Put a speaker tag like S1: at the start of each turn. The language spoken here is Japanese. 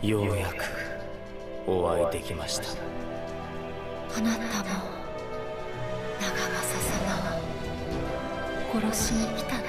S1: ようやくお会いできました。
S2: あなたも長政様を殺しに来たの